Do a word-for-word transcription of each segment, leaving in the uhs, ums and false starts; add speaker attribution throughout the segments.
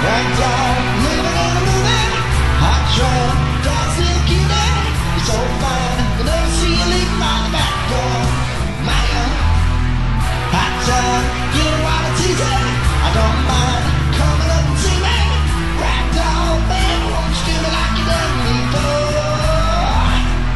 Speaker 1: Ragdoll, living in the movie. Hot train, dancing cutie. You're so fine, I never see you leave my back door. Man, hot time, you don't wanna tease it. I don't mind coming up and see me. Ragdoll, baby, won't you do me like you done me before?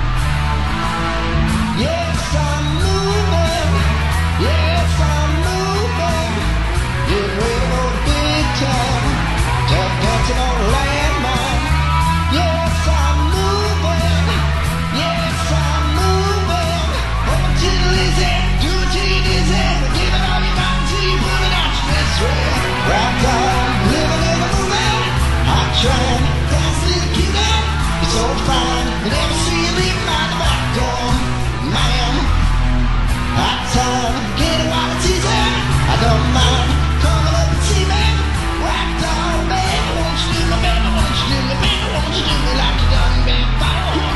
Speaker 1: Yes, I'm moving. Yes, I'm moving. Getting ready to go to big town. Tap dancing on a landmine. Yes, I'm moving. Yes, I'm moving. Up until you easy, do it till you dizzy. But give it all you got until you put it out your best way. Ragdoll, living in the movie. Hot train, dancing little cutie. You're so fine, I never see you leave my back door. Man, hot time, get it while it's easy. I don't mind coming up and see me. Ragdoll, baby, won't you do me, baby, won't you do me, baby, won't you do me like you done me before?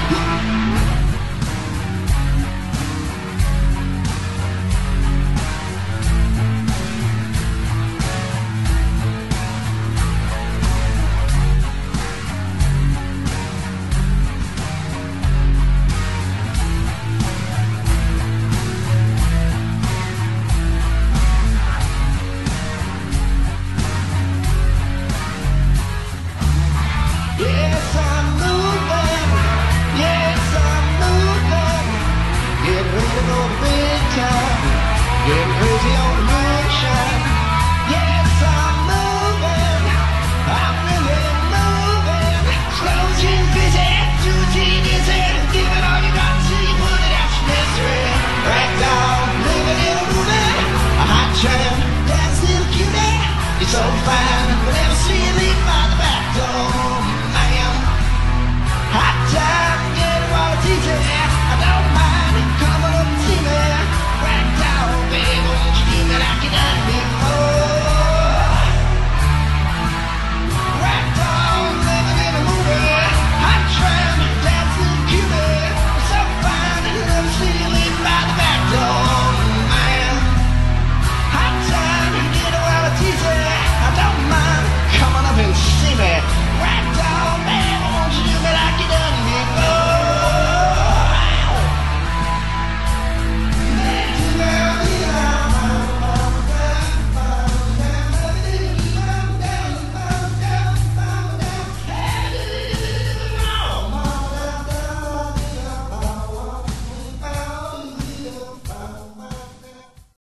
Speaker 1: Yes, I'm moving. Yes, I'm moving. Getting ready to go to big town. Getting crazy on the moonshine. Yes, I'm